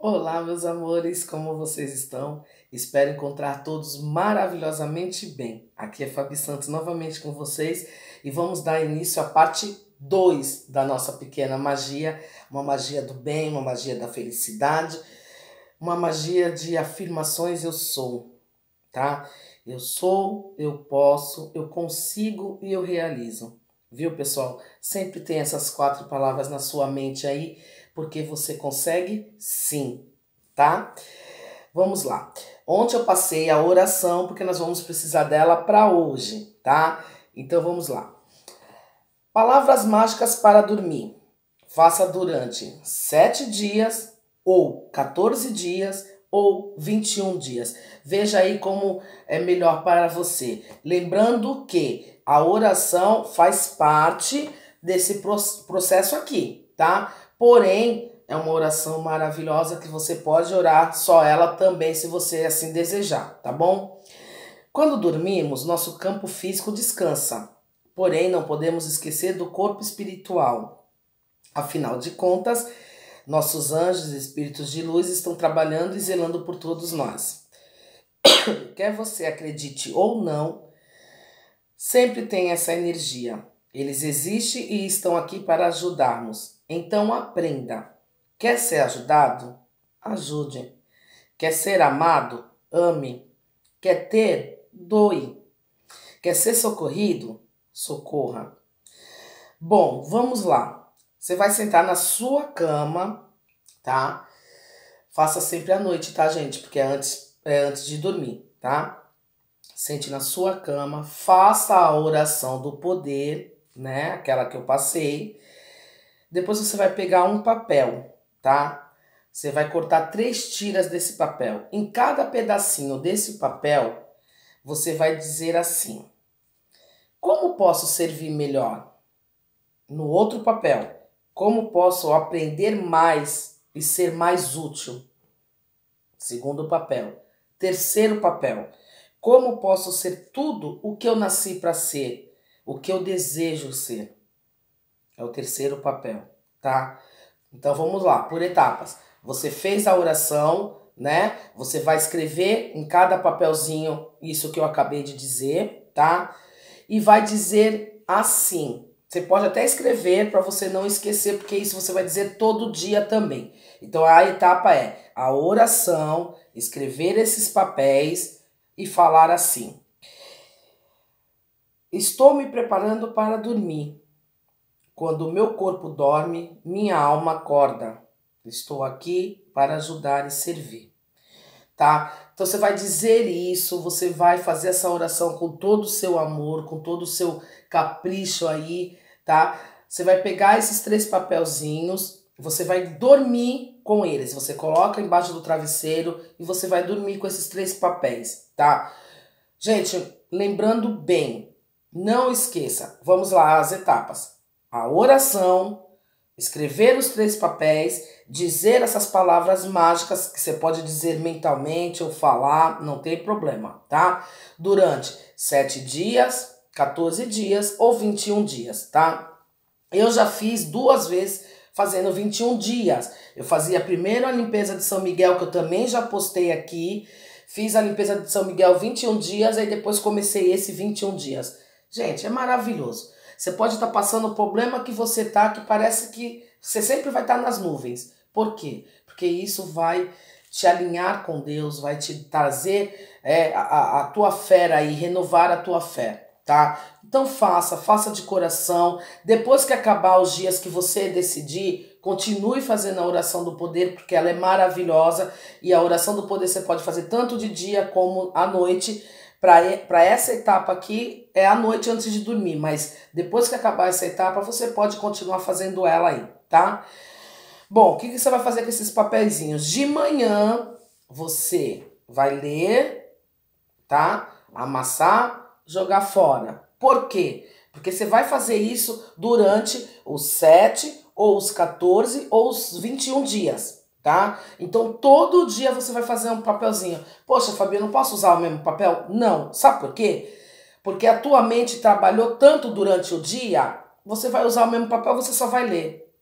Olá, meus amores, como vocês estão? Espero encontrar todos maravilhosamente bem. Aqui é Fabi Santos novamente com vocês e vamos dar início à parte 2 da nossa pequena magia, uma magia do bem, uma magia da felicidade, uma magia de afirmações eu sou, tá? Eu sou, eu posso, eu consigo e eu realizo. Viu, pessoal? Sempre tem essas 4 palavras na sua mente aí, porque você consegue sim, tá? Vamos lá. Ontem eu passei a oração, porque nós vamos precisar dela para hoje, tá? Então vamos lá. Palavras mágicas para dormir. Faça durante 7 dias, ou 14 dias, ou 21 dias. Veja aí como é melhor para você. Lembrando que a oração faz parte desse processo aqui, tá? Porém, é uma oração maravilhosa que você pode orar só ela também, se você assim desejar, tá bom? Quando dormimos, nosso campo físico descansa. Porém, não podemos esquecer do corpo espiritual. Afinal de contas, nossos anjos e espíritos de luz estão trabalhando e zelando por todos nós. Quer você acredite ou não, sempre tem essa energia. Eles existem e estão aqui para ajudarmos. Então aprenda. Quer ser ajudado? Ajude. Quer ser amado? Ame. Quer ter? Doe. Quer ser socorrido? Socorra. Bom, vamos lá. Você vai sentar na sua cama, tá? Faça sempre à noite, tá, gente? Porque é antes de dormir, tá? Sente na sua cama, faça a oração do poder, né? Aquela que eu passei. Depois você vai pegar um papel, tá? Você vai cortar 3 tiras desse papel. Em cada pedacinho desse papel, você vai dizer assim: como posso servir melhor? No outro papel, como posso aprender mais e ser mais útil? Segundo papel. Terceiro papel, como posso ser tudo o que eu nasci para ser, o que eu desejo ser? É o terceiro papel, tá? Então vamos lá, por etapas. Você fez a oração, né? Você vai escrever em cada papelzinho isso que eu acabei de dizer, tá? E vai dizer assim. Você pode até escrever para você não esquecer, porque isso você vai dizer todo dia também. Então a etapa é a oração, escrever esses papéis e falar assim: estou me preparando para dormir. Quando o meu corpo dorme, minha alma acorda. Estou aqui para ajudar e servir, tá? Então você vai dizer isso, você vai fazer essa oração com todo o seu amor, com todo o seu capricho aí, tá? Você vai pegar esses 3 papelzinhos, você vai dormir com eles. Você coloca embaixo do travesseiro e você vai dormir com esses 3 papéis, tá? Gente, lembrando bem, não esqueça, vamos lá as etapas. A oração, escrever os 3 papéis, dizer essas palavras mágicas que você pode dizer mentalmente ou falar, não tem problema, tá? Durante 7 dias, 14 dias ou 21 dias, tá? Eu já fiz 2 vezes fazendo 21 dias. Eu fazia primeiro a limpeza de São Miguel, que eu também já postei aqui. Fiz a limpeza de São Miguel 21 dias, aí depois comecei esse 21 dias. Gente, é maravilhoso. Você pode estar passando o problema que você tá, que parece que você sempre vai estar nas nuvens. Por quê? Porque isso vai te alinhar com Deus, vai te trazer a tua fé aí, renovar a tua fé, tá? Então faça de coração. Depois que acabar os dias que você decidir, continue fazendo a oração do poder, porque ela é maravilhosa. E a oração do poder você pode fazer tanto de dia como à noite. Para essa etapa aqui, é à noite antes de dormir, mas depois que acabar essa etapa, você pode continuar fazendo ela aí, tá? Bom, o que você vai fazer com esses papeizinhos? De manhã, você vai ler, tá? Amassar, jogar fora. Por quê? Porque você vai fazer isso durante os 7, ou os 14, ou os 21 dias, tá? Então, todo dia você vai fazer um papelzinho. Poxa, Fabi, eu não posso usar o mesmo papel? Não. Sabe por quê? Porque a tua mente trabalhou tanto durante o dia, você vai usar o mesmo papel, você só vai ler.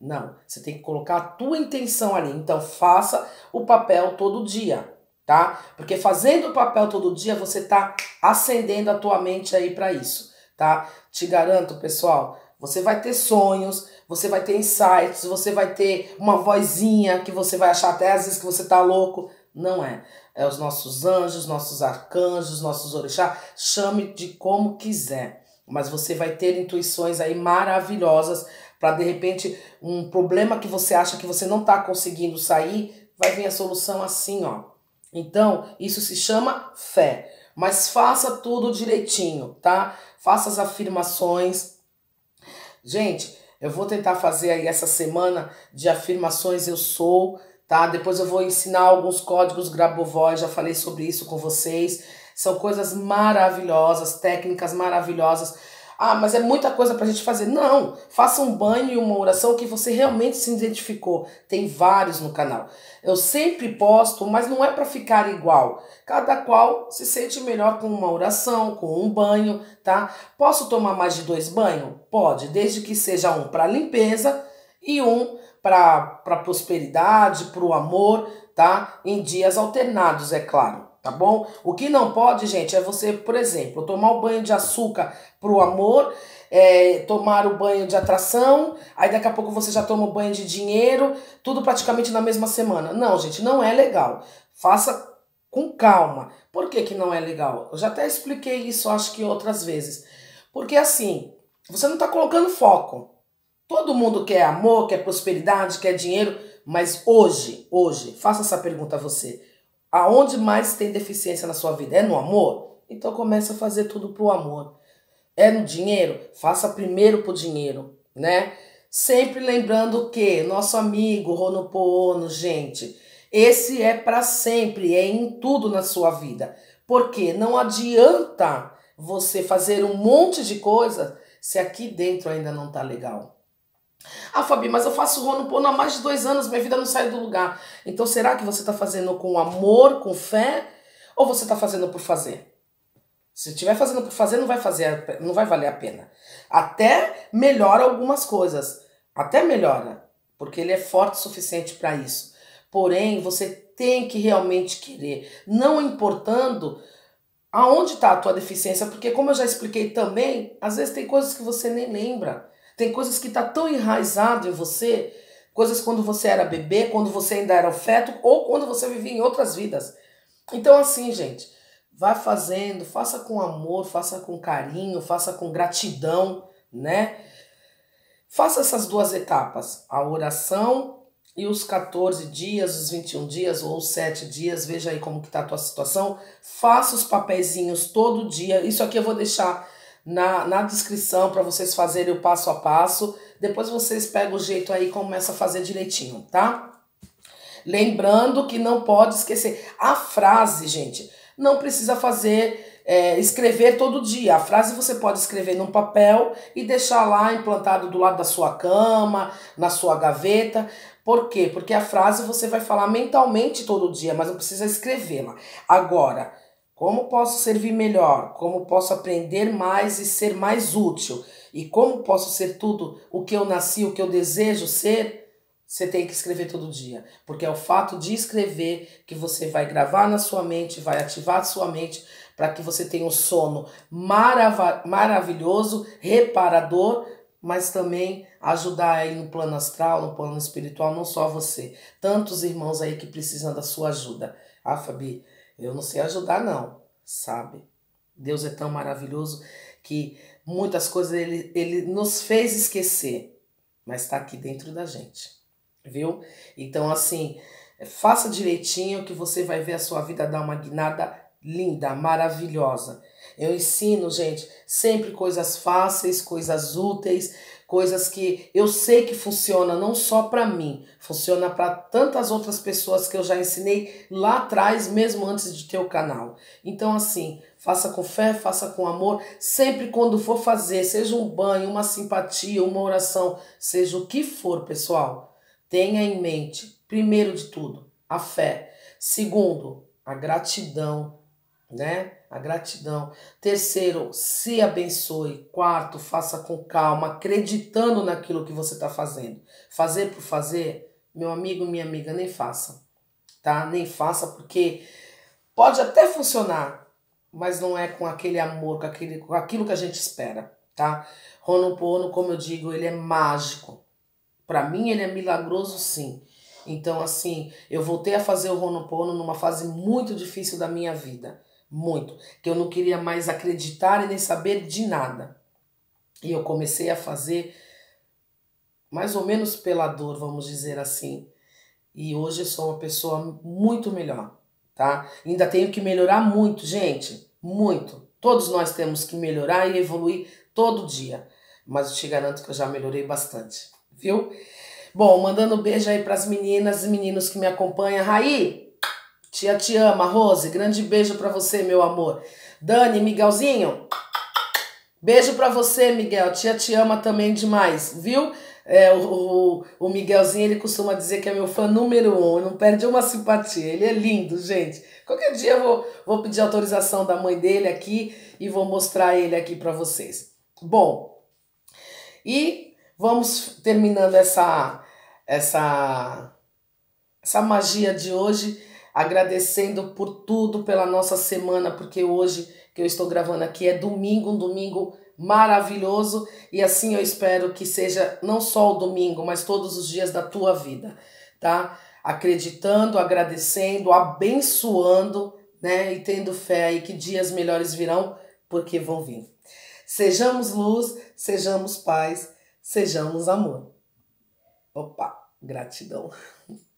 Não, você tem que colocar a tua intenção ali. Então faça o papel todo dia, tá? Porque fazendo o papel todo dia, você tá acendendo a tua mente aí para isso, tá? Te garanto, pessoal, você vai ter sonhos, você vai ter insights, você vai ter uma vozinha que você vai achar até às vezes que você tá louco. Não é. É os nossos anjos, nossos arcanjos, nossos orixás, chame de como quiser. Mas você vai ter intuições aí maravilhosas para de repente um problema que você acha que você não está conseguindo sair, vai vir a solução assim, ó. Então, isso se chama fé. Mas faça tudo direitinho, tá? Faça as afirmações. Gente, eu vou tentar fazer aí essa semana de afirmações eu sou, tá? Depois eu vou ensinar alguns códigos Grabovoi, já falei sobre isso com vocês. São coisas maravilhosas, técnicas maravilhosas. Ah, mas é muita coisa pra gente fazer. Não, faça um banho e uma oração que você realmente se identificou. Tem vários no canal. Eu sempre posto, mas não é para ficar igual. Cada qual se sente melhor com uma oração, com um banho, tá? Posso tomar mais de 2 banhos? Pode, desde que seja um para limpeza e um para prosperidade, para o amor, tá? Em dias alternados, é claro. Tá bom? O que não pode, gente, é você, por exemplo, tomar o banho de açúcar pro amor, tomar o banho de atração, aí daqui a pouco você já toma o banho de dinheiro, tudo praticamente na mesma semana. Não, gente, não é legal. Faça com calma. Por que que não é legal? Eu já até expliquei isso, acho que outras vezes. Porque assim, você não tá colocando foco. Todo mundo quer amor, quer prosperidade, quer dinheiro, mas hoje, faça essa pergunta a você. Aonde mais tem deficiência na sua vida? É no amor? Então comece a fazer tudo pro amor. É no dinheiro? Faça primeiro pro dinheiro, né? Sempre lembrando que nosso amigo Ho'oponopono, gente, esse é para sempre, é em tudo na sua vida. Porque não adianta você fazer um monte de coisa se aqui dentro ainda não tá legal. Ah, Fabi, mas eu faço Ho'oponopono há mais de 2 anos, minha vida não sai do lugar. Então será que você está fazendo com amor, com fé, ou você está fazendo por fazer? Se estiver fazendo por fazer, não vai valer a pena. Até melhora algumas coisas. Até melhora, porque ele é forte o suficiente para isso. Porém, você tem que realmente querer, não importando aonde está a tua deficiência, porque como eu já expliquei também, às vezes tem coisas que você nem lembra. Tem coisas que tá tão enraizado em você, coisas quando você era bebê, quando você ainda era o feto, ou quando você vivia em outras vidas. Então assim, gente, vai fazendo, faça com amor, faça com carinho, faça com gratidão, né? Faça essas 2 etapas, a oração e os 14 dias, os 21 dias ou os 7 dias, veja aí como que tá a tua situação. Faça os papeizinhos todo dia. Isso aqui eu vou deixar na descrição para vocês fazerem o passo a passo. Depois vocês pegam o jeito aí e começam a fazer direitinho, tá? Lembrando que não pode esquecer. A frase, gente, não precisa escrever todo dia. A frase você pode escrever num papel e deixar lá implantado do lado da sua cama, na sua gaveta. Por quê? Porque a frase você vai falar mentalmente todo dia, mas não precisa escrevê-la. Agora, como posso servir melhor? Como posso aprender mais e ser mais útil? E como posso ser tudo o que eu nasci, o que eu desejo ser? Você tem que escrever todo dia, porque é o fato de escrever que você vai gravar na sua mente, vai ativar a sua mente para que você tenha um sono maravilhoso, reparador, mas também ajudar aí no plano astral, no plano espiritual, não só você. Tantos irmãos aí que precisam da sua ajuda. Ah, Fabi, eu não sei ajudar não, sabe? Deus é tão maravilhoso que muitas coisas ele nos fez esquecer, mas está aqui dentro da gente. Viu? Então, assim, faça direitinho que você vai ver a sua vida dar uma guinada linda, maravilhosa. Eu ensino, gente, sempre coisas fáceis, coisas úteis, coisas que eu sei que funciona não só para mim, funciona para tantas outras pessoas que eu já ensinei lá atrás, mesmo antes de ter o canal. Então, assim, faça com fé, faça com amor, sempre quando for fazer, seja um banho, uma simpatia, uma oração, seja o que for, pessoal. Tenha em mente, primeiro de tudo, a fé. Segundo, a gratidão, né? A gratidão. Terceiro, se abençoe. Quarto, faça com calma, acreditando naquilo que você está fazendo. Fazer por fazer, meu amigo, minha amiga, nem faça, tá? Nem faça, porque pode até funcionar, mas não é com aquele amor, com aquilo que a gente espera, tá? Ho'oponopono, como eu digo, ele é mágico. Para mim, ele é milagroso, sim. Então, assim, eu voltei a fazer o Ho'oponopono numa fase muito difícil da minha vida. Muito. Que eu não queria mais acreditar e nem saber de nada. E eu comecei a fazer mais ou menos pela dor, vamos dizer assim. E hoje eu sou uma pessoa muito melhor, tá? Ainda tenho que melhorar muito, gente. Muito. Todos nós temos que melhorar e evoluir todo dia. Mas eu te garanto que eu já melhorei bastante, viu? Bom, mandando um beijo aí pras meninas e meninos que me acompanham. Raí, tia te ama. Rose, grande beijo pra você, meu amor. Dani, Miguelzinho, beijo pra você, Miguel. Tia te ama também demais, viu? O Miguelzinho, ele costuma dizer que é meu fã número 1. Não perde uma simpatia. Ele é lindo, gente. Qualquer dia eu vou pedir autorização da mãe dele aqui e vou mostrar ele aqui pra vocês. Bom, e vamos terminando essa magia de hoje, agradecendo por tudo, pela nossa semana, porque hoje que eu estou gravando aqui é domingo, um domingo maravilhoso, e assim eu espero que seja não só o domingo, mas todos os dias da tua vida, tá? Acreditando, agradecendo, abençoando, né? E tendo fé aí que dias melhores virão, porque vão vir. Sejamos luz, sejamos paz, sejamos amor. Opa, gratidão.